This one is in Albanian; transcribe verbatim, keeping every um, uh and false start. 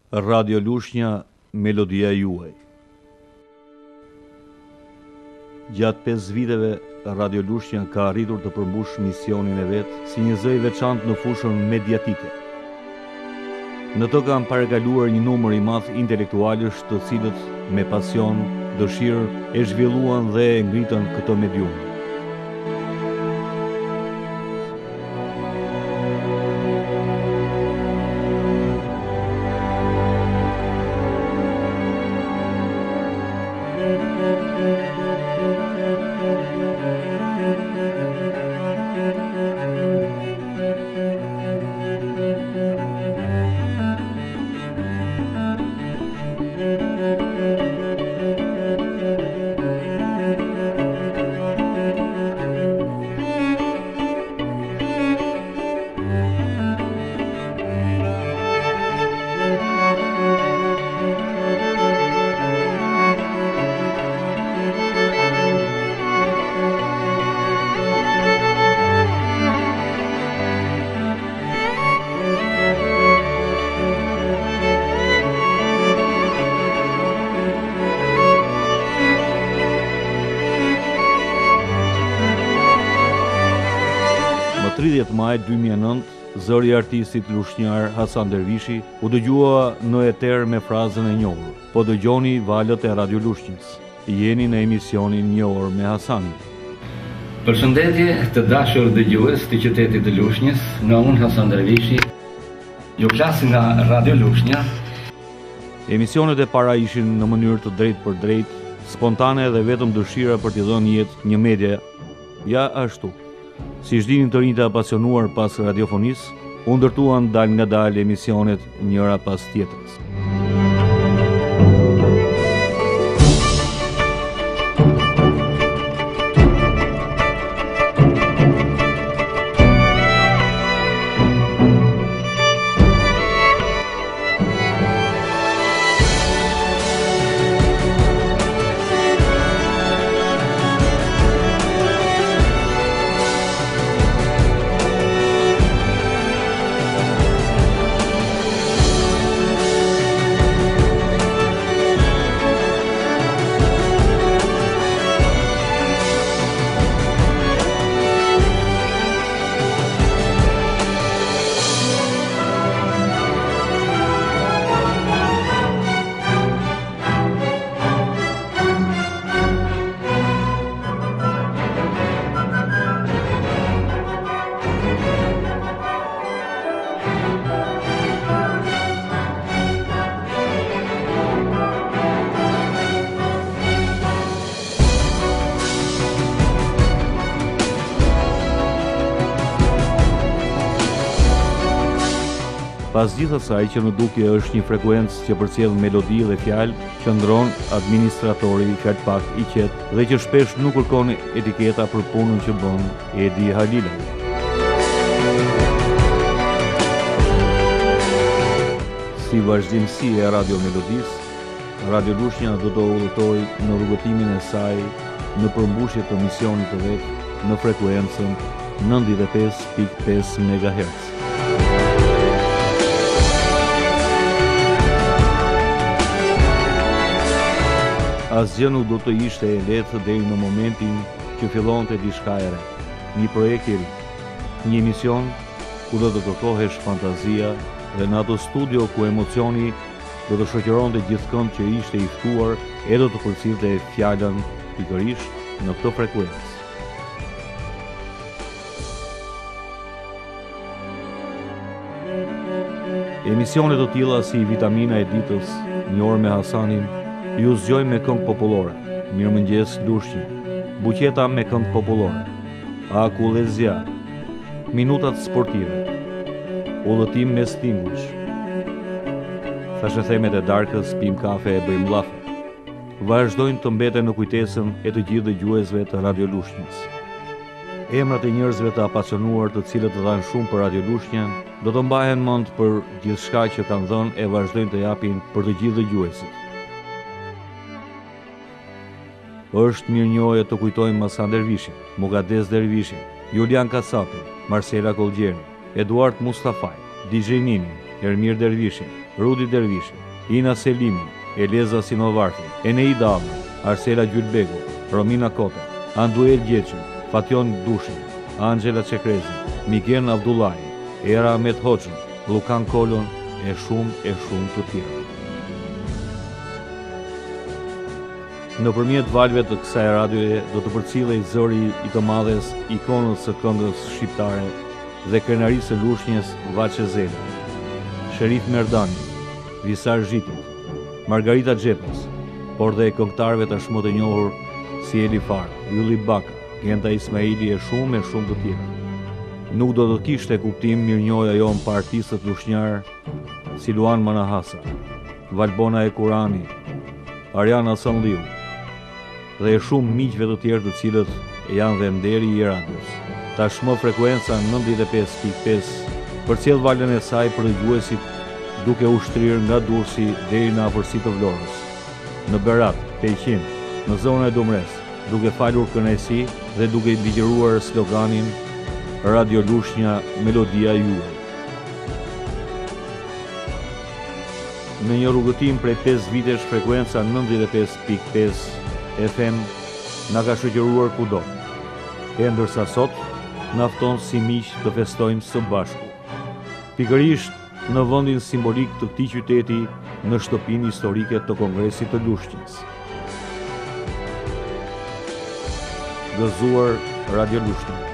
Radio Lushnja, melodia juaj. Gjatë pesë viteve, Radio Lushnja ka arritur të përmbush misionin e vet si një zë i veçantë në fushën mediatike. Në to kanë parakaluar një numër i madh intelektualësh të cilët me pasion, dëshirë e zhvilluan dhe e ngritën këtë medium. tridhjetë maj dy mijë e nëntë, zëri i artistit lushnjar Hasan Dervishi u dëgjua në eter me frazën e njohur: "Po dëgjoni valët e Radio Lushnjës. Jeni në emisionin Një orë me Hasanin." Përshëndetje të dashur dëgjues të qytetit të Lushnjës, nga unë Hasan Dervishi. Ju flas nga Radio Lushnja. Emisionet e para ishin në mënyrë të drejtë për drejtë, spontane dhe vetëm dëshira për t'i dhënë jetë një media. Ja ashtu. Si shdinin të rinjtë apasionuar pas radiofonisë, u ndërtuan dal nga dal emisionet njëra pas tjetrës. Pas gjithë asaj që në dukje është një frekuencë që përcjell melodi dhe fjalë, qëndron administratori i Karpak i qetë dhe që shpesh nuk kërkon etiketa për punën që bën Edi Halila. Si vazhdimsi e Radio Melodis, Radio Lushnja do të udhëtojë në rrugëtimin e saj në përmbushje të misionit të vet në frekuencën nëntëdhjetë e pesë pikë pesë megahertz. Asgjë nuk do të ishte e lehtë deri në momentin që fillonte diçka e re, një projekt i ri, një emision ku do të kërkohesh fantazia dhe në ato studio ku emocioni do të shoqëronte gjithëkënd që ishte i ftuar e do të përcillte fjalën pikërisht në këtë frekuencë. Emisionet të tilla si Vitamina e ditës, Një orë me Hasanin, ju zgjoj me këngë popullore, Mirëmëngjes Lushnjë, Buqeta me këngë popullore, Aku dhe Zja, Minutat sportive, Udhëtim me stingush, Thashëthemet e darkës, Pim kafe e bëjmë llafe. Vazhdojnë të mbeten në kujtesën e të gjithë dëgjuesve të Radio Lushnjës. Emrat e njerëzve të apasionuar të cilët të dhanë shumë për Radio Lushnjën do të mbahen mend për gjithçka që kanë dhënë e vazhdojnë të japin për të gjithë dëgjuesit. Është mirënjohje të kujtojmë Hasan Dervishin, Mugades Dervishin, Julian Kasapi, Marcela Kolgjeri, Eduard Mustafaj, D J Ninin, Ermir Dervishi, Rudi Dervishi, Ina Selimi, Eleza Sinovarti, Eneida Ama, Arsela Gjylbegu, Romina Kota, Anduel Gjeqi, Fation Dushi, Angela Çekrezi, Migen Abdullahi, Era Ahmet Hoxha, Lukan Kolon, e shumë e shumë të tjerë. Nëpërmjet valve të kësaj radioje do të përcillej zëri i të madhes, ikonës së këngës shqiptare dhe krenarisë së lushnjës Vaçe Zela, Sherif Merdani, Visar Zhiti, Margarita Xhepas, por dhe këngëtarëve tashmë të njohur si Eli Fara, Ylli Baka, Genta Ismaili e shumë e shumë të tjerë. Nuk do të kishte kuptim mirënjohja jonë pa artistët lushnjarë si Luan Manahasa, Valbona e Kurani, Ariana Sanliu dhe e shumë miqve të tjerë të cilët janë dhe nderi i radios. Tashmë frekuenca nëntëdhjetë e pesë pikë pesë përcjell valën e saj për dëgjuesit duke u shtrirë nga Durrësi deri në afërsitë të Vlorës, në Berat, Peqin, në zonën e Dumres, duke falur kënaqësi dhe duke ligjëruar sloganin Radio Lushnja, melodia juaj. Në një rrugëtim prej pesë vitesh, frekuenca nëntëdhjetë e pesë pikë pesë F M na ka shoqëruar kudo, e ndërsa sot na fton si miq të festojmë së bashku. Pikërisht në vendin simbolik të këtij qyteti, në shtëpinë historike të Kongresit të Lushnjës. Gëzuar Radio Lushnja.